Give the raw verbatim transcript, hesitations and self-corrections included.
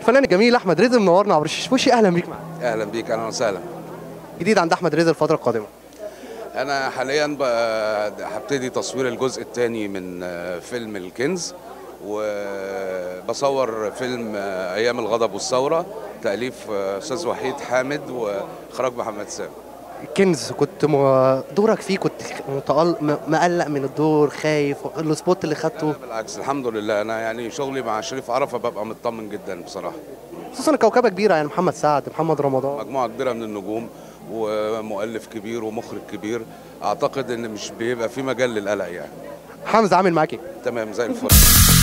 الفنان الجميل احمد رزق منورنا عبر الشاشه وشي. اهلا بيك معانا. اهلا بيك، اهلا وسهلا. جديد عند احمد رزق الفتره القادمه؟ انا حاليا هبتدي تصوير الجزء الثاني من فيلم الكنز، وبصور فيلم ايام الغضب والثوره تاليف استاذ وحيد حامد واخراج محمد سامي. الكنز كنت دورك فيه كنت متقل... مقلق من الدور، خايف، السبوت اللي خدته؟ بالعكس الحمد لله، انا يعني شغلي مع شريف عرفة ببقى مطمن جدا بصراحه، خصوصا كوكبه كبيره يعني محمد سعد، محمد رمضان، مجموعه كبيره من النجوم ومؤلف كبير ومخرج كبير. اعتقد ان مش بيبقى في مجال للقلق يعني. حمزه عامل معاك ايه؟ تمام زي الفل.